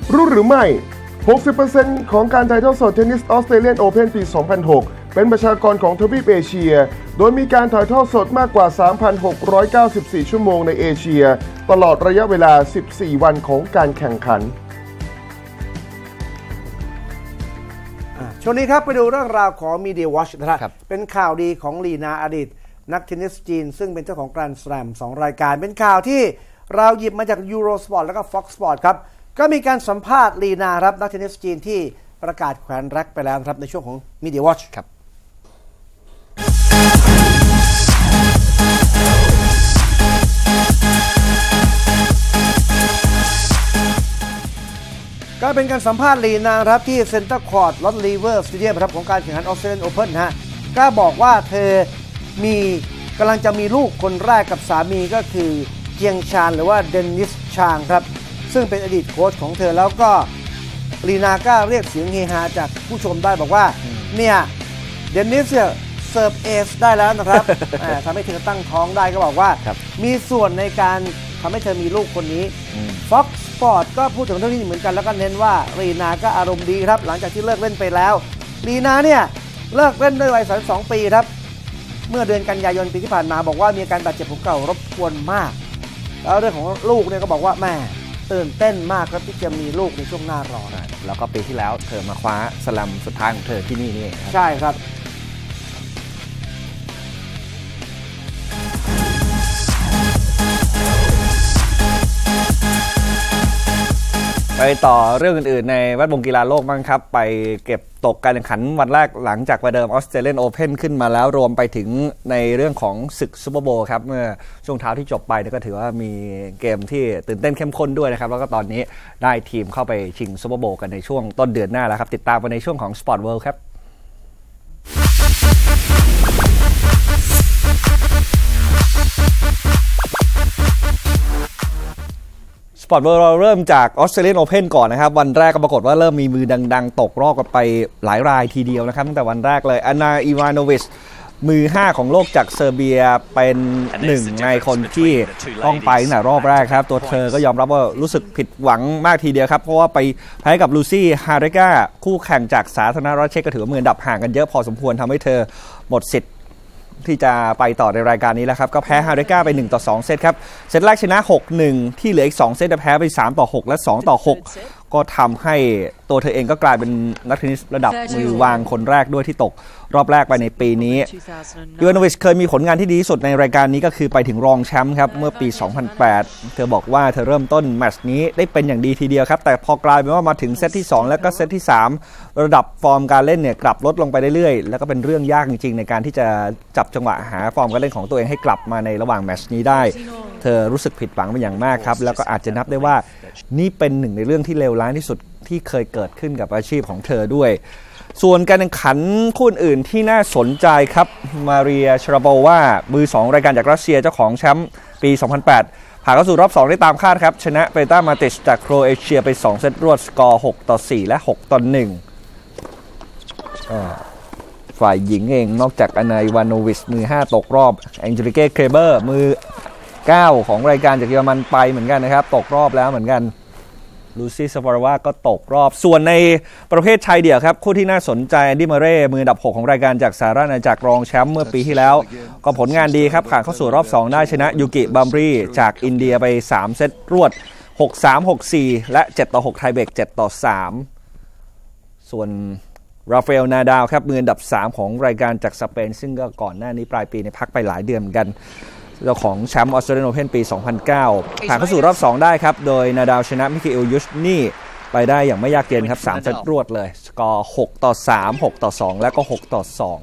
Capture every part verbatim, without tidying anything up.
รู้หรือไม่ หกสิบเปอร์เซ็นต์ ของการถ่ายทอดสดเทนนิสออสเตรเลียนโอเพ่นปี สองพันหก เป็นประชากรของทวีปเอเชียโดยมีการถ่ายทอดสดมากกว่า สามพันหกร้อยเก้าสิบสี่ ชั่วโมงในเอเชียตลอดระยะเวลา สิบสี่ วันของการแข่งขันช่วงนี้ครับไปดูเรื่องราวของ Media Watch นะครับเป็นข่าวดีของลีนาอดีตนักเทนนิสจีนซึ่งเป็นเจ้าของ Grand Slam สองรายการเป็นข่าวที่เราหยิบมาจาก Eurosport แล้วก็ Fox Sport ครับก็มีการสัมภาษณ์ลีนาครับนักเทนนิสจีนที่ประกาศแขวนแร็กไปแล้วครับในช่วงของ Media Watch ครับก็เป็นการสัมภาษณ์ลีนาครับที่เซ็นเตอร์คอร์ตลอตลีเวอร์สเตเดียมครับของการแข่งขันออสเตรเลียนโอเพ่นฮะก็บอกว่าเธอมีกำลังจะมีลูกคนแรกกับสามีก็คือเจียงชานหรือว่าเดนนิสชางครับซึ่งเป็นอดีตโค้ชของเธอแล้วก็ลีนาก็เรียกเสียงเฮฮาจากผู้ชมได้บอกว่าเนี่ยเดนนิสเนี่ยเสิร์ฟเอสได้แล้วนะครับ ทำให้เธอตั้งท้องได้ก็บอกว่ามีส่วนในการทำให้เธอมีลูกคนนี้ Fox Sport ก็พูดถึงเรื่องนี้เหมือนกันแล้วก็เน้นว่าลีนาก็อารมณ์ดีครับหลังจากที่เลิกเล่นไปแล้วลีนาเนี่ยเลิกเล่นด้วยวัยสามสิบสองปีครับเมื่อเดือนกันยายนปีที่ผ่านมาบอกว่ามีอาการบาดเจ็บหัวเข่ารบกวนมากแล้วเรื่องของลูกเนี่ยก็บอกว่าแม่ตื่นเต้นมากครับที่จะมีลูกในช่วงหน้าร้อนแล้วก็ปีที่แล้วเธอมาคว้าสแลมสุดท้ายของเธอที่นี่นี่ใช่ครับไปต่อเรื่องอื่นๆในแวดวงกีฬาโลกบ้างครับไปเก็บตกการแข่งขันวันแรกหลังจากประเดิมออสเตรเลียนโอเพ่นขึ้นมาแล้วรวมไปถึงในเรื่องของศึกซูเปอร์โบว์ครับเมื่อช่วงเช้าที่จบไปก็ถือว่ามีเกมที่ตื่นเต้นเข้มข้นด้วยนะครับแล้วก็ตอนนี้ได้ทีมเข้าไปชิงซูเปอร์โบว์กันในช่วงต้นเดือนหน้าแล้วครับติดตามกันในช่วงของ Sport World ครับสปอร์ตเวิลด์เราเริ่มจากออสเตรเลียนโอเพ่นก่อนนะครับวันแรกก็ปรากฏว่าเริ่มมีมือดังๆตกรอบกันไปหลายรายทีเดียวนะครับตั้งแต่วันแรกเลยอานาอีวานโนวิชมือห้าของโลกจากเซอร์เบียเป็นหนึ่งในคนที่ต้องไปตั้งแต่รอบแรกครับตัวเธอก็ยอมรับว่ารู้สึกผิดหวังมากทีเดียวครับเพราะว่าไปแพ้กับลูซี่ฮาริก้าคู่แข่งจากสาธารณรัฐเช็กก็ถือว่ามืออันดับห่างกันเยอะพอสมควรทำให้เธอหมดสิทธิ์ที่จะไปต่อในรายการนี้แล้วครับก็แพ้ฮาริก้าไปหนึ่งต่อสองเซตครับเซตแรกชนะ หกหนึ่ง ที่เหลืออีกสองเซตแพ้ไปสามต่อหกและสองต่อหกก็ทำให้ตัวเธอเองก็กลายเป็นนักเทนนิสระดับมือวางคนแรกด้วยที่ตกรอบแรกไปในปีนี้ยูวานโนวิชเคยมีผลงานที่ดีที่สุดในรายการนี้ก็คือไปถึงรองแชมป์ครับเมื่อปีสองพันแปดเธอบอกว่าเธอเริ่มต้นแมตช์นี้ได้เป็นอย่างดีทีเดียวครับแต่พอกลายเป็นว่ามาถึงเซตที่สองแล้วก็เซตที่สามระดับฟอร์มการเล่นเนี่ยกลับลดลงไปเรื่อยๆแล้วก็เป็นเรื่องยากจริงๆในการที่จะจับจังหวะหาฟอร์มการเล่นของตัวเองให้กลับมาในระหว่างแมตช์นี้ได้เธอรู้สึกผิดหวังเป็นอย่างมากครับแล้วก็อาจจะนับได้ว่านี่เป็นหนึ่งในเรื่องที่เลวร้ายที่สุดที่เคยเกิดขึ้นกับอาชีพของเธอด้วยส่วนการแข่งขันคู่อื่นที่น่าสนใจครับมาเรียชาราโบวามือสองรายการจากรัสเซียเจ้าของแชมป์ปีสองพันแปดผ่านเข้าสู่รอบสองได้ตามคาดครับชนะเปต้ามาติชจากโครเอเชียไปสองเซตรวดสกอร์หกต่อสี่และหกต่อหนึ่งฝ่ายหญิงเองนอกจากอานาอีวานโนวิชมือห้าตกรอบแองเจลิเก้เคเบอร์มือเก้าของรายการจากเยอรมันไปเหมือนกันนะครับตกรอบแล้วเหมือนกันลูซี่ซาฟาราวาก็ตกรอบส่วนในประเภทชายเดี่ยวครับคู่ที่น่าสนใจแอนดี้เมเร่มืออันดับหกของรายการจากสหราชอาณาจักรรองแชมป์เมื่อปีที่แล้วก็ผลงานดีครับผ่านเข้าสู่รอบสองได้ชนะยูกิบัมบรีจากอินเดียไปสามเซตรวด หกสาม หกสี่ และเจ็ดต่อหกไทเบรกเจ็ดต่อสามส่วนราฟาเอลนาดาลครับมืออันดับสามของรายการจากสเปนซึ่งก็ก่อนหน้านี้ปลายปีในพักไปหลายเดือนเหมือนกันเจ้าของแชมป์ออสเตรเลียนโอเพ่นปีสองพันเก้าผ่านเข้าสู่รอบสองได้ครับโดยนาดาลชนะมิเคเอลยุชนี่ไปได้อย่างไม่ยากเย็นครับสามเซตรวดเลยสกอร์หกต่อสาม หกต่อสองและก็หกต่อสอง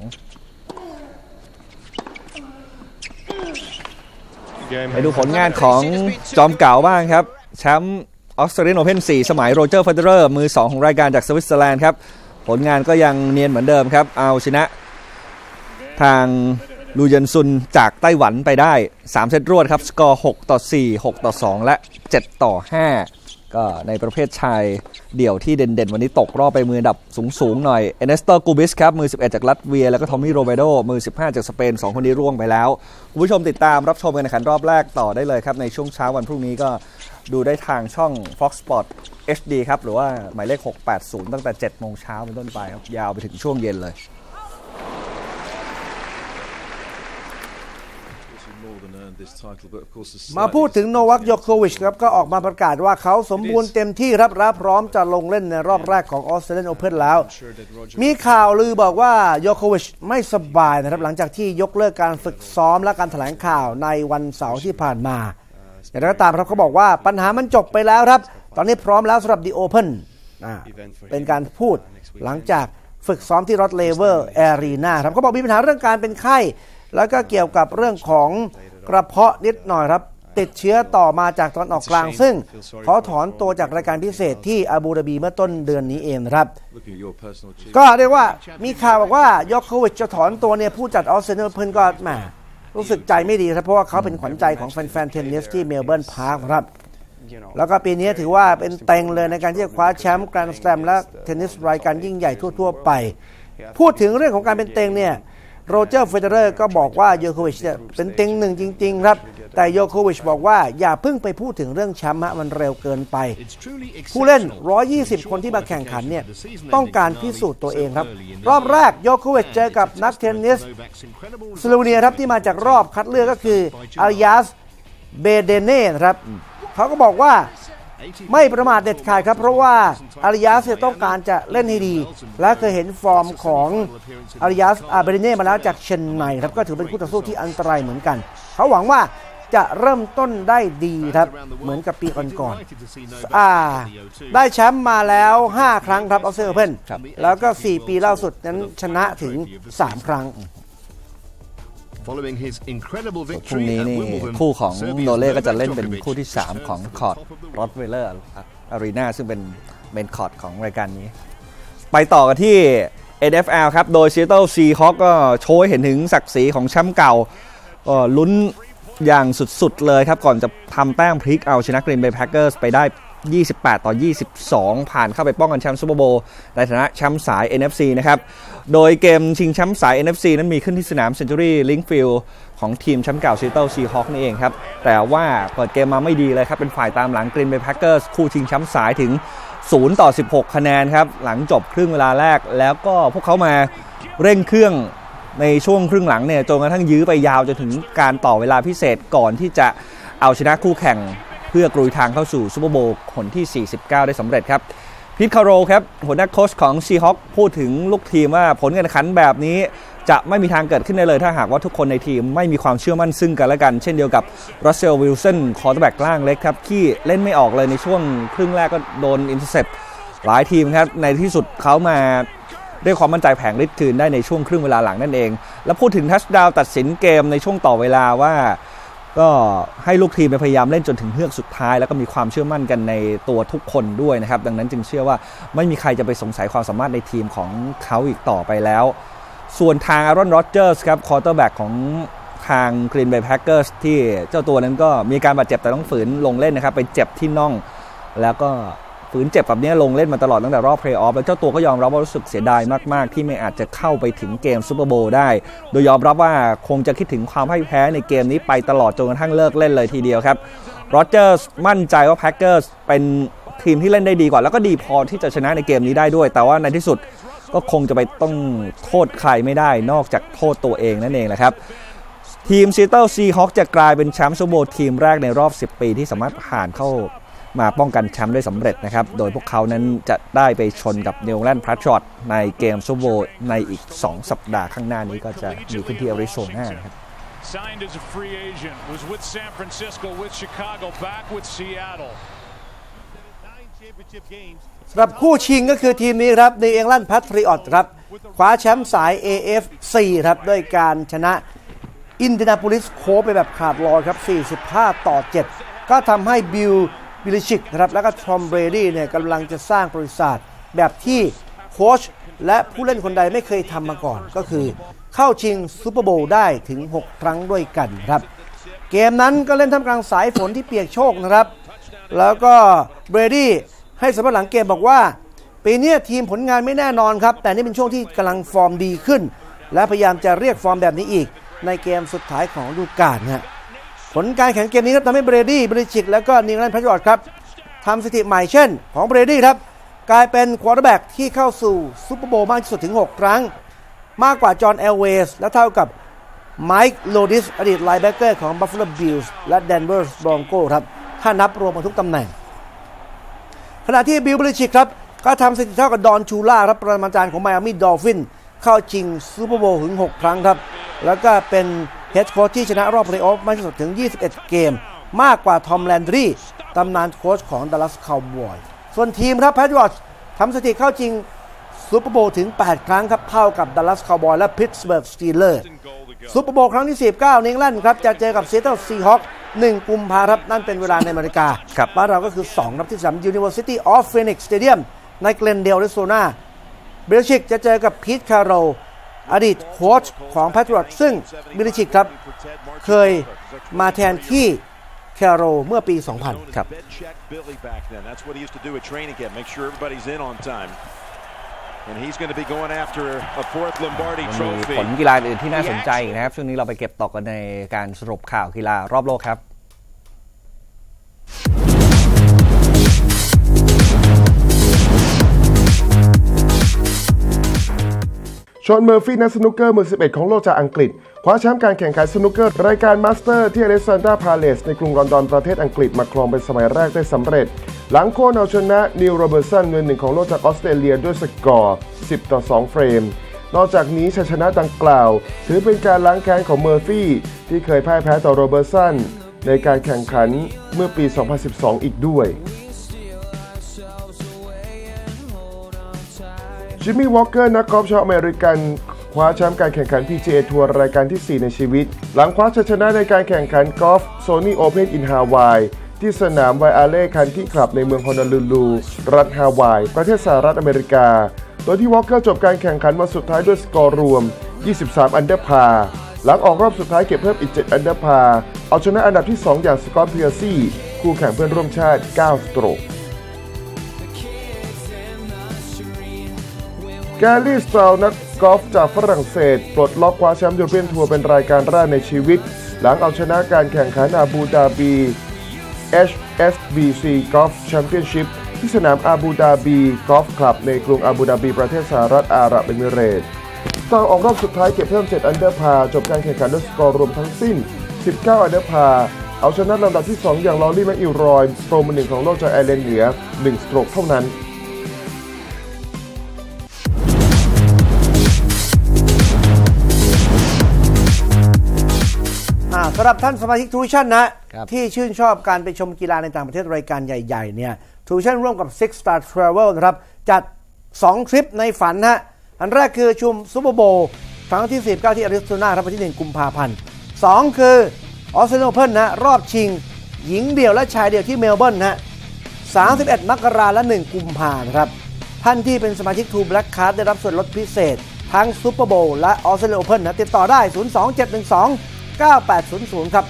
ไปดูผลงานของจอมเก่าบ้างครับแชมป์ออสเตรเลียนโอเพ่นสี่สมัยโรเจอร์เฟเดอเรอร์มือสองของรายการจากสวิตเซอร์แลนด์ครับผลงานก็ยังเนียนเหมือนเดิมครับเอาชนะทางลูเยนซุนจากไต้หวันไปได้สามเซตรวดครับสกอร์หกต่อสี่ หกต่อสองและเจ็ดต่อห้าก็ในประเภทชายเดี่ยวที่เด่นๆวันนี้ตกรอบไปมืออันดับสูงๆหน่อยเอเนสโตกูบิสครับมือสิบเอ็ดจากลัตเวียแล้วก็ทอมมี่โรเบโดมือสิบห้าจากสเปนสองคนนี้ร่วงไปแล้วคุณผู้ชมติดตามรับชมการแข่งขันรอบแรกต่อได้เลยครับในช่วงเช้าวันพรุ่งนี้ก็ดูได้ทางช่อง Fox Sport เอช ดี ครับหรือว่าหมายเลขหกแปดศูนย์ตั้งแต่เจ็ดโมงเช้าเป็นต้นไปครับยาวไปถึงช่วงเย็นเลยมาพูดถึงโนวัค โยโควิชครับก็ออกมาประกาศว่าเขาสมบูรณ์เต็มที่ครับและพร้อมจะลงเล่นในรอบแรกของออสเตรเลียนโอเพ่นแล้วมีข่าวลือบอกว่าโยโควิชไม่สบายนะครับหลังจากที่ยกเลิกการฝึกซ้อมและการแถลงข่าวในวันเสาร์ที่ผ่านมาอย่างไรก็ตามครับเขาบอกว่าปัญหามันจบไปแล้วครับตอนนี้พร้อมแล้วสำหรับ The Open เป็นการพูดหลังจากฝึกซ้อมที่รอดเลเวอร์แอรีนาครับเขาบอกมีปัญหาเรื่องการเป็นไข้แล้วก็เกี่ยวกับเรื่องของกระเพาะนิดหน่อยครับติดเชื้อต่อมาจากตอนออกกลางซึ่งขอถอนตัวจากรายการพิเศษที่อาบูดาบีเมื่อต้นเดือนนี้เองครับก็เรียกว่ามีข่าวบอกว่าโยโควิชจะถอนตัวเนี่ยผู้จัดออสเตรเลียนโอเพ่นก็แหมรู้สึกใจไม่ดีครับเพราะว่าเขาเป็นขวัญใจของแฟนๆเทนนิสที่เมลเบิร์นพาร์คครับแล้วก็ปีนี้ถือว่าเป็นเต็งเลยในการที่จะคว้าแชมป์แกรนด์สแลมและเทนนิสรายการยิ่งใหญ่ทั่วๆไปพูดถึงเรื่องของการเป็นเต็งเนี่ยโรเจอร์เฟเดอเรอร์ก็บอกว่าโยโควิชเนี่ยเป็นเต็งหนึ่งจริงๆครับแต่โยโควิชบอกว่าอย่าเพิ่งไปพูดถึงเรื่องแชมป์มันเร็วเกินไปผู้เล่นหนึ่งร้อยยี่สิบคนที่มาแข่งขันเนี่ยต้องการพิสูจน์ตัวเองครับรอบแรกโยโควิชเจอกับนักเทนนิสสโลวีเนียครับที่มาจากรอบคัดเลือกก็คืออาริยาสเบเดเน่ครับเขาก็บอกว่าไม่ประมาทเด็ดขาดครับเพราะว่าอาริยาสต้องการจะเล่นให้ดีและเคยเห็นฟอร์มของอาริยาสอาเบเรเน่มาแล้วจากเชนไนครับก็ถือเป็นคู่ต่อสู้ที่อันตรายเหมือนกันเขาหวังว่าจะเริ่มต้นได้ดีครับเหมือนกับปีก่อนๆอ่าได้แชมป์มาแล้วห้าครั้งครับออสเตรเลียนโอเพ่นแล้วก็สี่ปีล่าสุดนั้นชนะถึงสามครั้งพรุ่งนี้นี่คู่ของโนเล่ก็จะเล่นเป็นคู่ที่สามของคอร์ตรอดเวลเลอร์อารีนาซึ่งเป็นเมนคอร์ตของรายการนี้ไปต่อกันที่ เอ็น เอฟ แอล ครับโดย Seattle Seahawks ก็โชว์ให้เห็นถึงศักดิ์ศรีของแชมป์เก่าก็ลุ้นอย่างสุดๆเลยครับก่อนจะทำแต้มพลิกเอาชนะ Green Bay Packers ไปได้ยี่สิบแปดต่อยี่สิบสองผ่านเข้าไปป้องกันแชมป์ซูเปอร์โบว์ในฐานะแชมป์สาย เอ็น เอฟ ซี นะครับโดยเกมชิงแชมป์สาย เอ็น เอฟ ซี นั้นมีขึ้นที่สนาม Century Link Field ของทีมแชมป์เก่า Seattle Seahawks นี่เองครับแต่ว่าเปิดเกมมาไม่ดีเลยครับเป็นฝ่ายตามหลัง Green Bay Packers คู่ชิงแชมป์สายถึงศูนย์ต่อสิบหกคะแนนครับหลังจบครึ่งเวลาแรกแล้วก็พวกเขามาเร่งเครื่องในช่วงครึ่งหลังเนี่ยจนกระทั่งยื้อไปยาวจนถึงการต่อเวลาพิเศษก่อนที่จะเอาชนะคู่แข่งเพื่อกลุยทางเข้าสู่ซูเปอร์โบว์คนที่สี่สิบเก้าได้สำเร็จครับพีทคาร์โรครับหัวหน้าโค้ชของซีฮอคพูดถึงลูกทีมว่าผลการแข่งขันแบบนี้จะไม่มีทางเกิดขึ้นได้เลยถ้าหากว่าทุกคนในทีมไม่มีความเชื่อมั่นซึ่งกันและกันเช่นเดียวกับรัสเซลวิลสันคอร์เตอร์แบ็กล่างเล็กครับที่เล่นไม่ออกเลยในช่วงครึ่งแรกก็โดนอินเตอร์เซปหลายทีมครับในที่สุดเขามาด้วยความมั่นใจแผงฤทธิ์คืนได้ในช่วงครึ่งเวลาหลังนั่นเองแล้วพูดถึงทัชดาวน์ตัดสินเกมในช่วงต่อเวลาว่าก็ให้ลูกทีมพยายามเล่นจนถึงเฮือกสุดท้ายแล้วก็มีความเชื่อมั่นกันในตัวทุกคนด้วยนะครับดังนั้นจึงเชื่อว่าไม่มีใครจะไปสงสัยความสามารถในทีมของเขาอีกต่อไปแล้วส่วนทางอารอน โรเจอร์สครับควอเตอร์แบ็กของทาง Green Bay Packers ที่เจ้าตัวนั้นก็มีการบาดเจ็บแต่ต้องฝืนลงเล่นนะครับไปเจ็บที่น่องแล้วก็ฝืนเจ็บแบบนี้ลงเล่นมาตลอดตั้งแต่รอบเพลย์ออฟแล้วเจ้าตัวก็ยอมรับว่ารู้สึกเสียดายมากๆที่ไม่อาจจะเข้าไปถึงเกมซูเปอร์โบว์ได้โดยยอมรับว่าคงจะคิดถึงความพ่ายแพ้ในเกมนี้ไปตลอดจนกระทั่งเลิกเล่นเลยทีเดียวครับโรเจอร์สมั่นใจว่าแพ็คเกอร์สเป็นทีมที่เล่นได้ดีกว่าแล้วก็ดีพอที่จะชนะในเกมนี้ได้ด้วยแต่ว่าในที่สุดก็คงจะไปต้องโทษใครไม่ได้นอกจากโทษตัวเองนั่นเองแหละครับทีม Seattle Seahawks จะกลายเป็นแชมป์ซูเปอร์โบว์ทีมแรกในรอบสิบปีที่สามารถผ่านเข้ามาป้องกันแชมป์ได้สำเร็จนะครับโดยพวกเขานั้นจะได้ไปชนกับนิวแลนด์พาทริอตส์ในเกมซูเปอร์โบว์ในอีกสองสัปดาห์ข้างหน้านี้ก็จะมีขึ้นที่แอริโซนาครับสำหรับคู่ชิงก็คือทีมนี้ครับนิวอิงแลนด์แพทริอตส์ครับคว้าแชมป์สาย เอ เอฟ ซี ครับด้วยการชนะอินเดียนาโพลิสโคไปแบบขาดลอยครับสี่สิบห้าต่อเจ็ดก็ทำให้บิลบิลิชิกนะครับแล้วก็ทอมเบรดี้เนี่ยกำลังจะสร้างประวัติศาสตร์แบบที่โค้ชและผู้เล่นคนใดไม่เคยทำมาก่อนก็คือเข้าชิงซูเปอร์โบว์ได้ถึงหกครั้งด้วยกันครับเกมนั้นก็เล่นท่ามกลางสายฝนที่เปียกโชกนะครับแล้วก็เบรดี้ให้สัมภาษณ์หลังเกมบอกว่าปีนี้ทีมผลงานไม่แน่นอนครับแต่นี่เป็นช่วงที่กำลังฟอร์มดีขึ้นและพยายามจะเรียกฟอร์มแบบนี้อีกในเกมสุดท้ายของฤดูกาลนะผลการแข่งเกมนี้ครับทำให้เบรดี้บริชิกแล้วก็นิวแลนด์แพทริอตส์ครับทำสถิติใหม่เช่นของเบรดี้ครับกลายเป็นควอเตอร์แบ็กที่เข้าสู่ซูเปอร์โบว์มากที่สุดถึงหกครั้งมากกว่าจอห์นเอลเวสและเท่ากับไมค์โลดิสอดีตไลน์แบ็กเกอร์ของ Buffalo Bills และ Denver Broncos ครับถ้านับรวมมาทุกตำแหน่งขณะที่บิลเบลิชิกครับก็ทำสถิติเท่ากับดอนชูล่าครับปรมาจารย์ของไมอามี่ดอลฟินเข้าชิงซูเปอร์โบว์ถึงหกครั้งครับแล้วก็เป็นเฮดโค้ชที่ชนะรอบเพลย์ออฟมากที่สุดถึงยี่สิบเอ็ดเกมมากกว่าทอมแลนดรีตำนานโค้ชของดัลลัสคาวบอยส่วนทีมครับแพทริอตส์ทำสถิติเข้าชิงซูเปอร์โบว์ถึงแปดครั้งครับเท่ากับดัลลัสคาวบอยและพิตต์สเบิร์กสตีลเลอร์ซูเปอร์โบว์ครั้งที่สิบเก้านิวแลนด์ครับจะเจอกับซีแอตเทิลซีฮอคหนึ่งกุมภาพันธ์นั่นเป็นเวลาในอเมริกาบ้านเราก็คือสองนัดที่สาม University of Phoenix Stadium ในเกลนเดล แอริโซนาเบลชิกจะเจอกับพีทคาร์โรอดีตโค้ชของแพทริอตส์ซึ่งเบลชิกครับเคยมาแทนที่แคโรเมื่อปี สองพัน ครับมีผลกีฬาอื่นที่น่าสนใจอีกนะครับช่วงนี้เราไปเก็บตกกันในการสรุปข่าวกีฬารอบโลกครับชอนเมอร์ฟี่นักสนุกเกอร์มือสิบเอ็ดของโลกจากอังกฤษคว้าแชมป์การแข่งขันสนุกเกอร์รายการมาสเตอร์ที่อเล็กซานดราพาเลสในกรุงลอนดอนประเทศอังกฤษมาครองเป็นสมัยแรกได้สำเร็จหลังโค่นเอาชนะนิวโรเบิร์ตสันมือหนึ่งของโลกจากออสเตรเลียด้วยสกอร์สิบต่อสองเฟรมนอกจากนี้ชัยชนะดังกล่าวถือเป็นการล้างแค้นของเมอร์ฟี่ที่เคยพ่ายแพ้ต่อโรเบิร์ตสันในการแข่งขันเมื่อปี สองพันสิบสอง อีกด้วยจิมมี่วอลเกอร์นักกอล์ฟชาวอเมริกันคว้าแชมป์การแข่งขัน พี จี เอ ทัวร์รายการที่สี่ในชีวิตหลังคว้าชัยชนะในการแข่งขันกอล์ฟโซนี่โอเพ่นอินฮาวายที่สนามไวอาเล่คันที่คลับในเมืองฮอนอลูลูรัฐฮาวายประเทศสหรัฐอเมริกาโดยที่วอลเกอร์จบการแข่งขันวันสุดท้ายด้วยสกอร์รวมยี่สิบสามอันเดอร์พาร์หลังออกรอบสุดท้ายเก็บเพิ่มอีกเจ็ดอันเดอร์พาร์เอาชนะอันดับที่สองอย่างสกอตต์ เพียร์ซี่คู่แข่งเพื่อนร่วมชาติเก้าสโตรกแกลลี่ สตราวนักกอล์ฟจากฝรั่งเศสปลดล็อกคว้าแชมป์ยูโรเปียนทัวร์เป็นรายการแรกในชีวิตหลังเอาชนะการแข่งขันอาบูดาบี เอช เอส บี ซี Golf Championship ที่สนามอาบูดาบีกอล์ฟคลับในกรุงอาบูดาบีประเทศสหรัฐอาหรับเอมิเรตส์สตราวออกรอบสุดท้ายเก็บเพิ่มเจ็ดอันเดอร์พาร์จบการแข่งขันด้วยสกอร์รวมทั้งสิ้นสิบเก้าอันเดอร์พาร์เอาชนะลำดับที่สองอย่างลอรี่แมคอิลรอยโปรมือหนึ่งของโลกจากไอร์แลนด์เหนือหนึ่งสโตรกเท่านั้นสำหรับท่านสมาชิกทูวิชั่นนะที่ชื่นชอบการไปชมกีฬาในต่างประเทศรายการใหญ่ๆเนี่ยทูวิชั่นร่วมกับ Six Star Travel นะครับจัดสองทริปในฝันฮะอันแรกคือชุมซูเปอร์โบว์ครั้งที่สิบเก้าที่อาริโซนาครับวันที่หนึ่งกุมภาพันธ์สองคือออสเตรเลียโอเพ่นนะรอบชิงหญิงเดี่ยวและชายเดี่ยวที่เมลเบิร์นนะสามสิบเอ็ดมกราคมและหนึ่งกุมภาพันธ์ครับท่านที่เป็นสมาชิก True Black Card ได้รับส่วนลดพิเศษทั้งซูเปอร์โบว์และออสเตรเลียโอเพ่นนะติดต่อได้ศูนย์ สอง เจ็ด หนึ่ง สองเก้าแปดศูนย์ศูนย์ครับ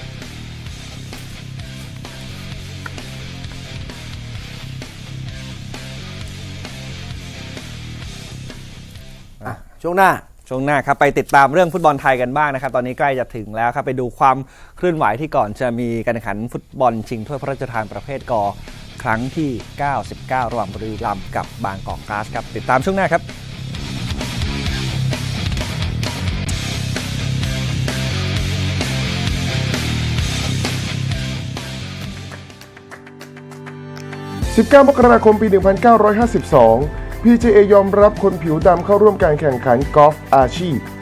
ช่วงหน้าช่วงหน้าครับไปติดตามเรื่องฟุตบอลไทยกันบ้างนะครับตอนนี้ใกล้จะถึงแล้วครับไปดูความเคลื่อนไหวที่ก่อนจะมีการแข่งขันฟุตบอลชิงถ้วยพระราชทานประเภทก.ครั้งที่เก้าสิบเก้าระหว่างบุรีรัมย์กับบางกอกกลาสครับติดตามช่วงหน้าครับสิบเก้ามกราคมปี หนึ่งพันเก้าร้อยห้าสิบสอง พี จี เอ ยอมรับคนผิวดำเข้าร่วมการแข่งขันกอล์ฟอาชีพ